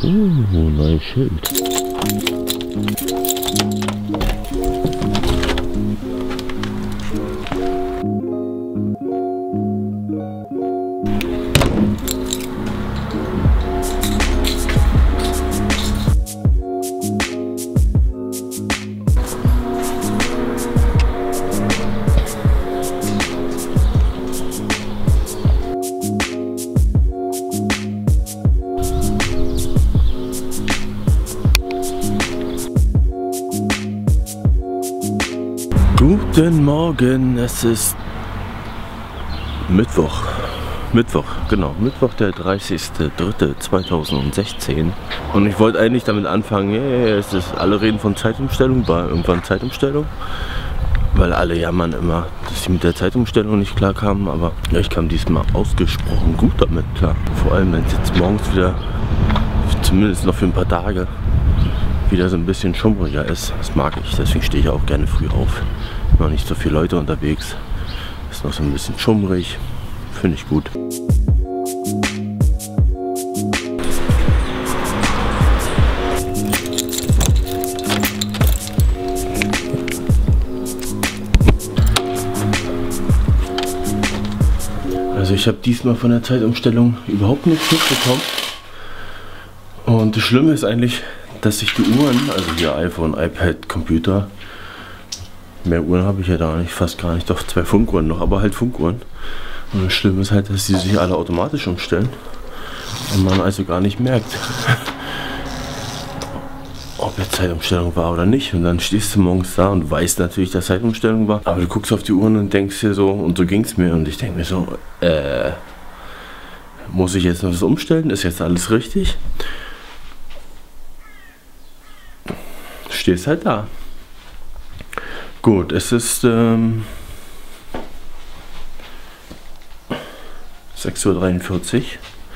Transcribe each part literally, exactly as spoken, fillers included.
Uh, neues Schild. Guten Morgen, es ist Mittwoch. Mittwoch, genau. Mittwoch, der dreißigste dritte zweitausendsechzehn. Und ich wollte eigentlich damit anfangen, yeah, es ist, alle reden von Zeitumstellung, war irgendwann Zeitumstellung. Weil alle jammern immer, dass sie mit der Zeitumstellung nicht klar kamen. Aber ja, ich kam diesmal ausgesprochen gut damit klar. Vor allem, wenn es jetzt morgens wieder, zumindest noch für ein paar Tage, wieder so ein bisschen schummriger ist. Das mag ich, deswegen stehe ich auch gerne früh auf. Noch nicht so viele Leute unterwegs. Ist noch so ein bisschen schummrig. Finde ich gut. Also ich habe diesmal von der Zeitumstellung überhaupt nichts mitbekommen. Und das Schlimme ist eigentlich, dass sich die Uhren, also hier iPhone, iPad, Computer, mehr Uhren habe ich ja da nicht, fast gar nicht, doch zwei Funkuhren noch, aber halt Funkuhren. Und das Schlimme ist halt, dass die sich alle automatisch umstellen und man also gar nicht merkt, ob jetzt Zeitumstellung war oder nicht. Und dann stehst du morgens da und weißt natürlich, dass Zeitumstellung war, aber du guckst auf die Uhren und denkst dir so, und so ging es mir, und ich denke mir so, äh, muss ich jetzt noch was umstellen? Ist jetzt alles richtig? Stehst halt da. Gut, es ist ähm, sechs Uhr dreiundvierzig.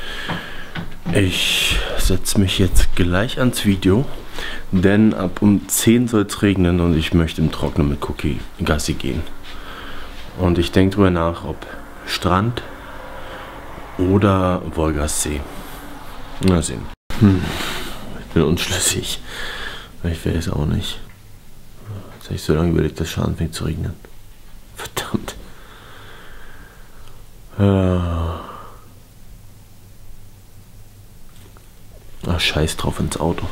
Ich setze mich jetzt gleich ans Video, denn ab um zehn soll es regnen und ich möchte im Trockenen mit Cookie Gassi gehen. Und ich denke drüber nach, ob Strand oder Wolgasee. Mal sehen. Hm, ich bin unschlüssig. Ich weiß auch nicht. Jetzt habe ich so lange überlegt, dass es schon anfängt zu regnen. Verdammt. Ja. Ach, scheiß drauf ins Auto.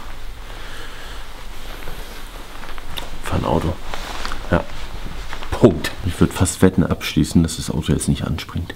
Fahr ein Auto. Ja. Punkt. Ich würde fast wetten abschließen, dass das Auto jetzt nicht anspringt.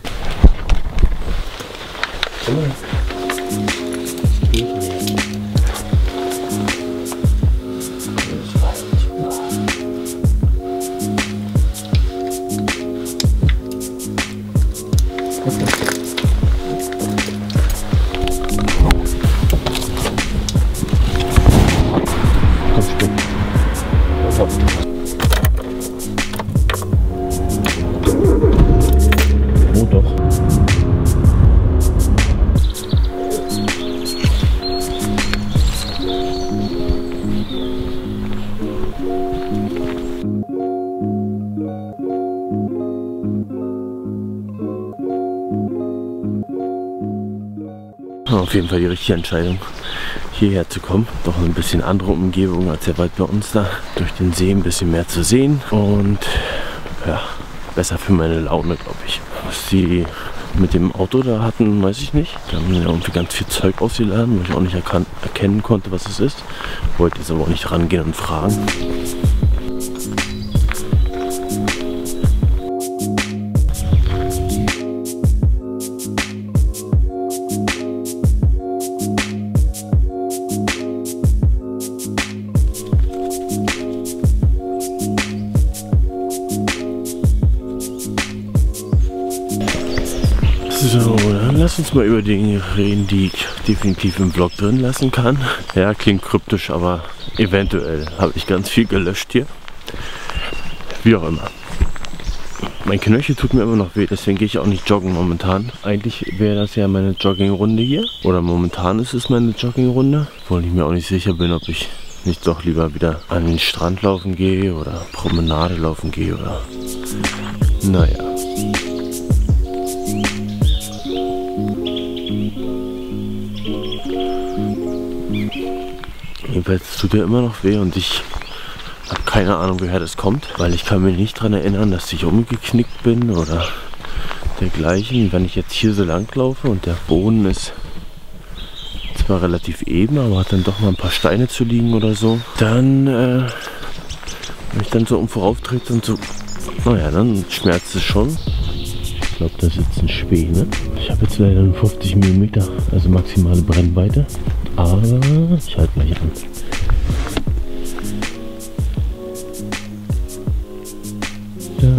Auf jeden Fall die richtige Entscheidung, hierher zu kommen. Doch ein bisschen andere Umgebung als sehr weit bei uns da. Durch den See ein bisschen mehr zu sehen und ja, besser für meine Laune, glaube ich. Was die mit dem Auto da hatten, weiß ich nicht. Da haben wir irgendwie ganz viel Zeug ausgeladen, wo ich auch nicht erkennen konnte, was es ist. Wollte jetzt aber auch nicht rangehen und fragen. So, dann lass uns mal über Dinge reden, die ich definitiv im Vlog drin lassen kann. Ja, klingt kryptisch, aber eventuell habe ich ganz viel gelöscht hier. Wie auch immer. Mein Knöchel tut mir immer noch weh, deswegen gehe ich auch nicht joggen momentan. Eigentlich wäre das ja meine Joggingrunde hier. Oder momentan ist es meine Joggingrunde. Obwohl ich mir auch nicht sicher bin, ob ich nicht doch lieber wieder an den Strand laufen gehe oder Promenade laufen gehe oder... Naja. Jedenfalls tut er immer noch weh und ich habe keine Ahnung, woher das kommt, weil ich kann mich nicht daran erinnern, dass ich umgeknickt bin oder dergleichen. Wenn ich jetzt hier so lang laufe und der Boden ist zwar relativ eben, aber hat dann doch mal ein paar Steine zu liegen oder so, dann, äh, wenn ich dann so um vorauf trete und so, naja, dann schmerzt es schon. Ich glaube, da sitzt ein Schwäne. Ich habe jetzt leider einen fünfzig Millimeter, also maximale Brennweite, aber ich halte gleich an. Da,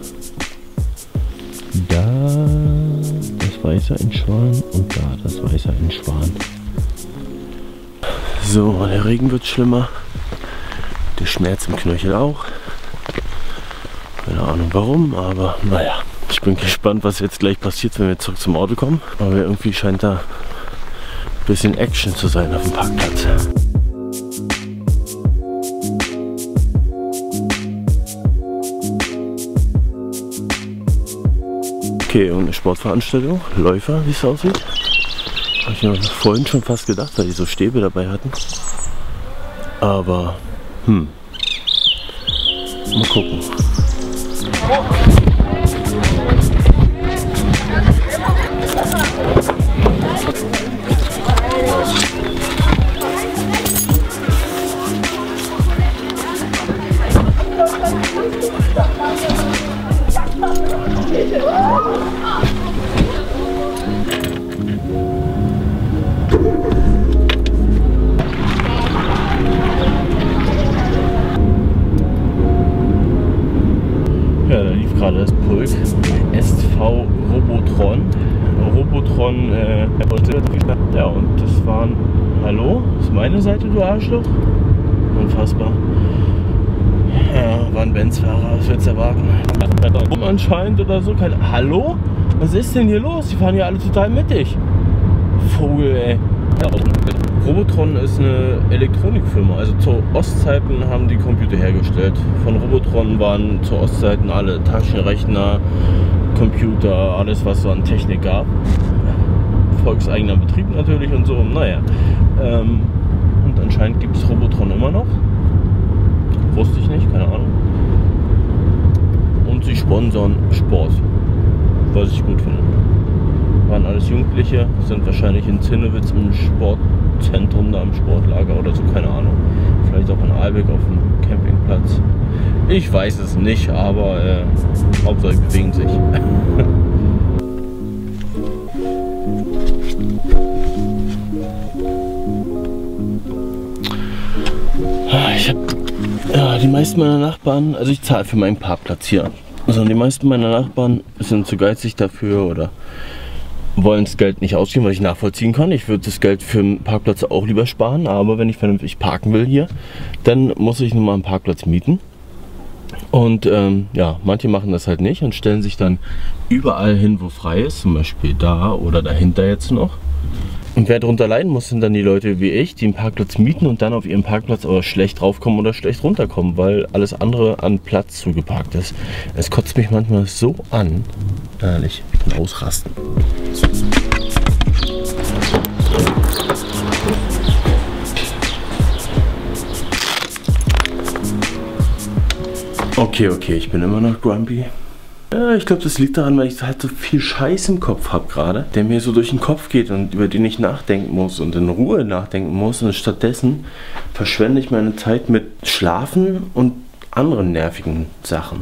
da das weiße ein Schwan und da das weiße ein Schwan. So, der Regen wird schlimmer, der Schmerz im Knöchel auch. Keine Ahnung warum, aber naja. Ich bin gespannt, was jetzt gleich passiert, wenn wir zurück zum Auto kommen. Aber irgendwie scheint da ein bisschen Action zu sein auf dem Parkplatz. Okay, und eine Sportveranstaltung, Läufer, wie es aussieht. Habe ich mir vorhin schon fast gedacht, weil die so Stäbe dabei hatten. Aber, hm, mal gucken. Ja, da lief gerade das Pulk S V Robotron. Robotron, äh, ja, und das waren, hallo, das ist meine Seite, du Arschloch? Unfassbar. Ja, war ein Benz-Fahrer, was willst du erwarten? Anscheinend oder so, kein, hallo? Was ist denn hier los? Die fahren ja alle total mittig. Vogel, ey. Robotron ist eine Elektronikfirma, also zu Ostzeiten haben die Computer hergestellt. Von Robotron waren zu Ostzeiten alle Taschenrechner, Computer, alles was so an Technik gab. Volkseigener Betrieb natürlich und so, naja. Ähm, und anscheinend gibt es Robotron immer noch. Wusste ich nicht, keine Ahnung. Und sie sponsern Sport, was ich gut finde. Waren alles Jugendliche, sind wahrscheinlich in Zinnewitz im Sportzentrum, da im Sportlager oder so, keine Ahnung. Vielleicht auch in Ahlbeck auf dem Campingplatz. Ich weiß es nicht, aber äh, Hauptsache sie bewegen sich. Ich habe ja, die meisten meiner Nachbarn, also ich zahle für meinen Parkplatz hier. Also die meisten meiner Nachbarn sind zu geizig dafür oder wollen das Geld nicht ausgeben, was ich nachvollziehen kann. Ich würde das Geld für einen Parkplatz auch lieber sparen, aber wenn ich vernünftig parken will hier, dann muss ich nun mal einen Parkplatz mieten. Und ähm, ja, manche machen das halt nicht und stellen sich dann überall hin, wo frei ist, zum Beispiel da oder dahinter jetzt noch. Und wer darunter leiden muss, sind dann die Leute wie ich, die einen Parkplatz mieten und dann auf ihrem Parkplatz aber schlecht draufkommen oder schlecht runterkommen, weil alles andere an Platz zugeparkt ist. Es kotzt mich manchmal so an. Ehrlich, ich kann ausrasten. Okay, okay, ich bin immer noch grumpy. Ja, ich glaube, das liegt daran, weil ich halt so viel Scheiß im Kopf habe gerade, der mir so durch den Kopf geht und über den ich nachdenken muss und in Ruhe nachdenken muss. Und stattdessen verschwende ich meine Zeit mit Schlafen und anderen nervigen Sachen.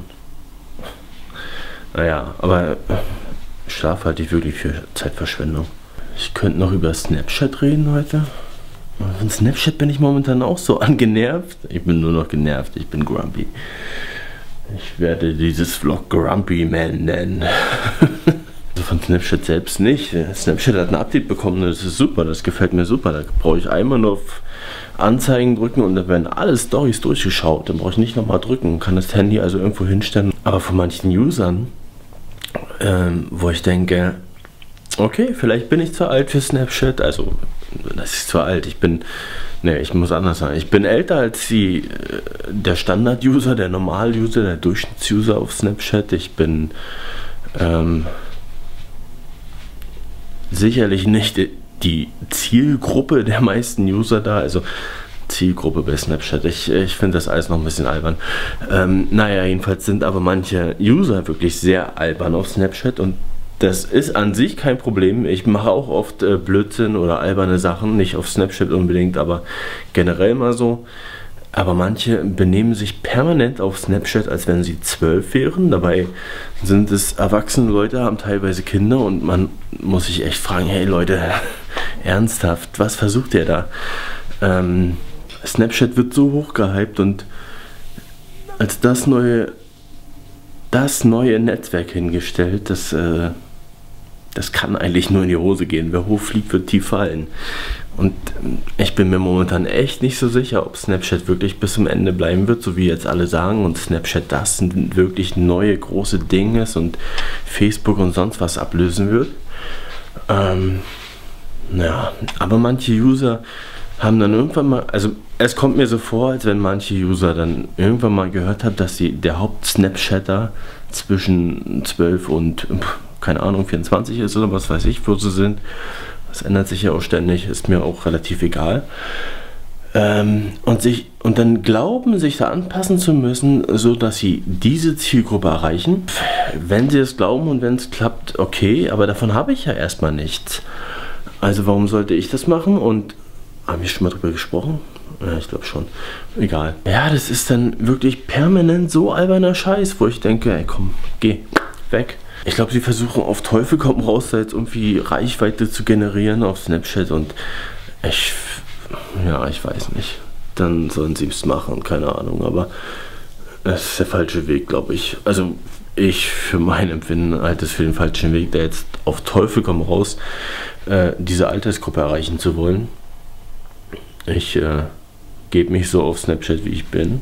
Naja, aber Schlaf halte ich wirklich für Zeitverschwendung. Ich könnte noch über Snapchat reden heute. Von Snapchat bin ich momentan auch so angenervt. Ich bin nur noch genervt, ich bin grumpy. Ich werde dieses Vlog Grumpy Man nennen. Also von Snapchat selbst nicht. Snapchat hat ein Update bekommen, das ist super, das gefällt mir super. Da brauche ich einmal nur auf Anzeigen drücken und dann werden alle Storys durchgeschaut. Dann brauche ich nicht nochmal drücken, kann das Handy also irgendwo hinstellen. Aber von manchen Usern, ähm, wo ich denke, okay, vielleicht bin ich zu alt für Snapchat. Also, das ist zu alt. Ich bin, ne, ich muss anders sagen. Ich bin älter als die, der Standard-User, der Normal-User, der Durchschnitts-User auf Snapchat. Ich bin ähm, sicherlich nicht die Zielgruppe der meisten User da. Also Zielgruppe bei Snapchat. Ich, ich finde das alles noch ein bisschen albern. Ähm, naja, jedenfalls sind aber manche User wirklich sehr albern auf Snapchat und das ist an sich kein Problem. Ich mache auch oft äh, Blödsinn oder alberne Sachen, nicht auf Snapchat unbedingt, aber generell mal so. Aber manche benehmen sich permanent auf Snapchat, als wenn sie zwölf wären. Dabei sind es erwachsene Leute, haben teilweise Kinder und man muss sich echt fragen, hey Leute, ernsthaft, was versucht ihr da? Ähm, Snapchat wird so hoch gehypt und als das neue, das neue Netzwerk hingestellt, das, äh, das kann eigentlich nur in die Hose gehen. Wer hoch fliegt, wird tief fallen. Und ich bin mir momentan echt nicht so sicher, ob Snapchat wirklich bis zum Ende bleiben wird, so wie jetzt alle sagen, und Snapchat das ein wirklich neue große Ding ist und Facebook und sonst was ablösen wird. Ähm, ja, aber manche User haben dann irgendwann mal, also es kommt mir so vor, als wenn manche User dann irgendwann mal gehört haben, dass sie der Haupt-Snapchatter zwischen zwölf und, keine Ahnung, vierundzwanzig ist oder was weiß ich, wo sie sind. Das ändert sich ja auch ständig, ist mir auch relativ egal. Ähm, und, sich, und dann glauben, sich da anpassen zu müssen, so dass sie diese Zielgruppe erreichen. Wenn sie es glauben und wenn es klappt, okay, aber davon habe ich ja erstmal nichts. Also warum sollte ich das machen? Und haben wir schon mal drüber gesprochen? Ja, ich glaube schon. Egal. Ja, das ist dann wirklich permanent so alberner Scheiß, wo ich denke, ey komm, geh, weg. Ich glaube, sie versuchen auf Teufel komm raus, da jetzt irgendwie Reichweite zu generieren auf Snapchat und ich, ja, ich weiß nicht. Dann sollen sie es machen, keine Ahnung, aber das ist der falsche Weg, glaube ich. Also ich für mein Empfinden halte es für den falschen Weg, da jetzt auf Teufel komm raus äh, diese Altersgruppe erreichen zu wollen. Ich äh, gebe mich so auf Snapchat, wie ich bin.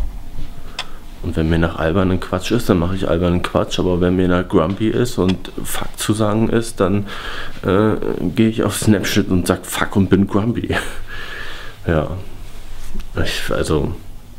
Und wenn mir nach albernen Quatsch ist, dann mache ich albernen Quatsch. Aber wenn mir nach Grumpy ist und Fuck zu sagen ist, dann äh, gehe ich auf Snapchat und sage Fuck und bin Grumpy. Ja. Ich, also.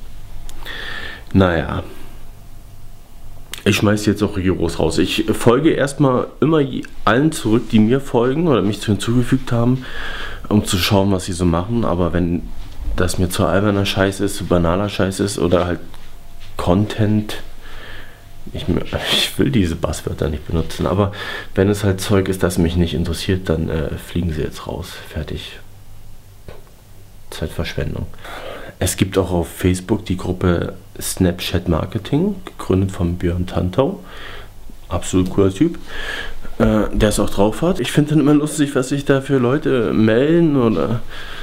Naja. Ich schmeiße jetzt auch rigoros raus. Ich folge erstmal immer allen zurück, die mir folgen oder mich hinzugefügt haben, um zu schauen, was sie so machen. Aber wenn das mir zu alberner Scheiß ist, zu banaler Scheiß ist oder halt Content, ich, ich will diese Buzzwörter nicht benutzen, aber wenn es halt Zeug ist, das mich nicht interessiert, dann äh, fliegen sie jetzt raus. Fertig. Zeitverschwendung. Es gibt auch auf Facebook die Gruppe Snapchat Marketing, gegründet von Björn Tantau. Absolut cooler Typ, äh, der es auch drauf hat. Ich finde dann immer lustig, was sich da für Leute melden oder...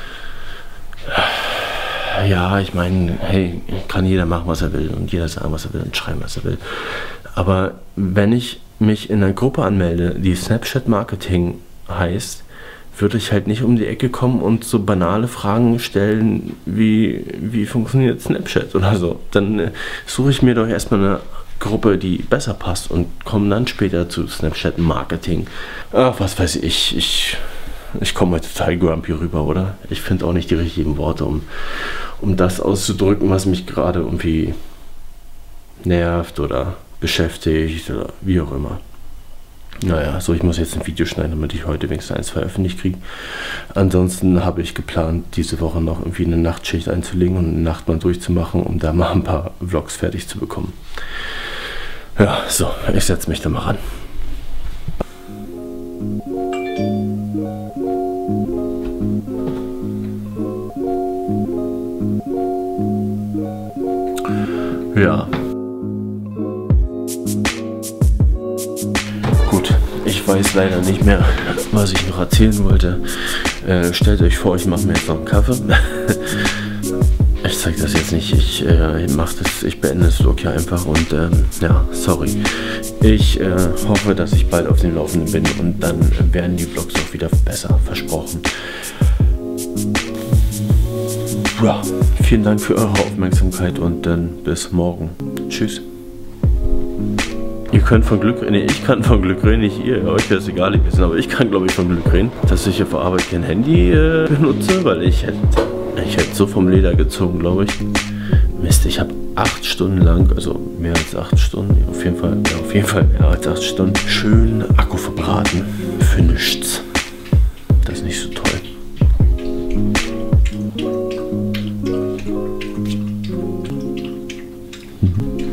Ja, ich meine, hey, kann jeder machen, was er will und jeder sagen, was er will und schreiben, was er will. Aber wenn ich mich in einer Gruppe anmelde, die Snapchat Marketing heißt, würde ich halt nicht um die Ecke kommen und so banale Fragen stellen, wie, wie funktioniert Snapchat oder so. Dann äh, suche ich mir doch erstmal eine Gruppe, die besser passt und komme dann später zu Snapchat Marketing. Ach, was weiß ich, ich... Ich komme heute total grumpy rüber, oder? Ich finde auch nicht die richtigen Worte, um, um das auszudrücken, was mich gerade irgendwie nervt oder beschäftigt oder wie auch immer. Naja, so ich muss jetzt ein Video schneiden, damit ich heute wenigstens eins veröffentlicht kriege. Ansonsten habe ich geplant, diese Woche noch irgendwie eine Nachtschicht einzulegen und eine Nacht mal durchzumachen, um da mal ein paar Vlogs fertig zu bekommen. Ja, so, ich setze mich da mal ran. Ja. Gut, ich weiß leider nicht mehr, was ich noch erzählen wollte. Äh, stellt euch vor, ich mache mir jetzt noch einen Kaffee. Ich zeige das jetzt nicht, ich äh, mache das, ich beende das Vlog hier einfach und ähm, ja, sorry. Ich äh, hoffe, dass ich bald auf dem Laufenden bin und dann äh, werden die Vlogs auch wieder besser, versprochen. Ja, vielen Dank für eure Aufmerksamkeit und dann bis morgen. Tschüss. Ihr könnt von Glück reden, nee, ich kann von Glück reden, nicht ihr, euch wäre es egal gewesen, aber ich kann glaube ich von Glück reden, dass ich auf Arbeit kein Handy äh, benutze, weil ich hätte, ich hätte so vom Leder gezogen, glaube ich. Mist, ich habe acht Stunden lang, also mehr als acht Stunden, auf jeden Fall, ja, auf jeden Fall mehr als acht Stunden, schön Akku verbraten für nichts. Das ist nicht so toll. Mhm.